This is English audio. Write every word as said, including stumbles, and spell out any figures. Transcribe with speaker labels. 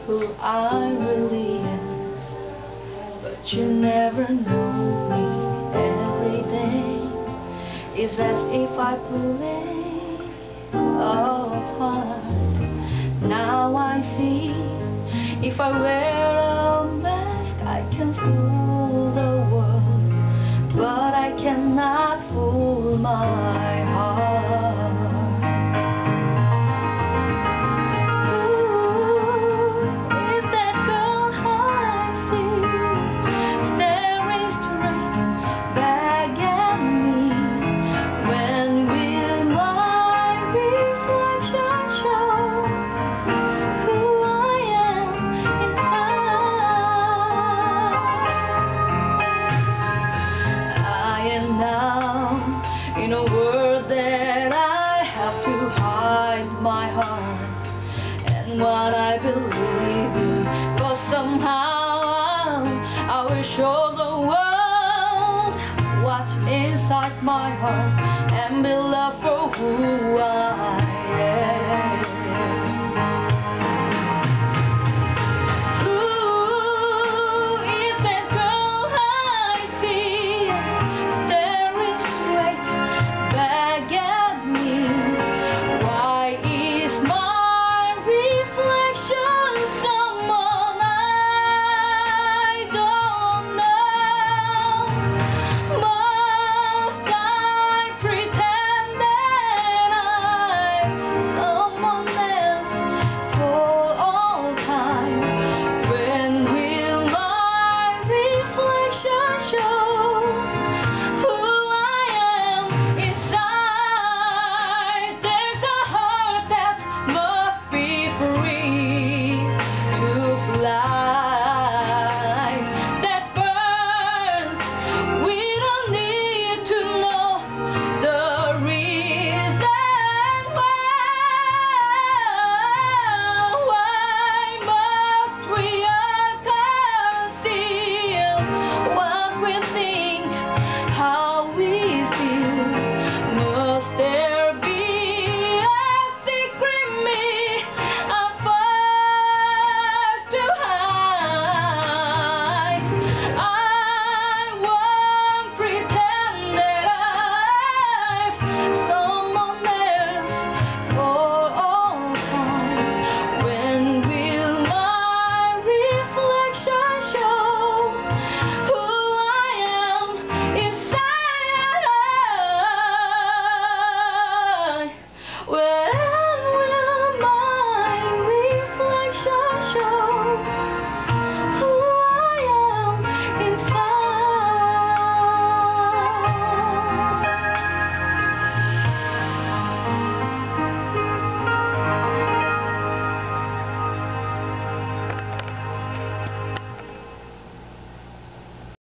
Speaker 1: who I really am, but you never know me. Every day is as if I play apart. Now I see, if I wear a mask I can fool the world, but I cannot fool my heart. In a world that I have to hide my heart and what I believe in, but somehow I will show the world what's inside my heart and be loved for who I am.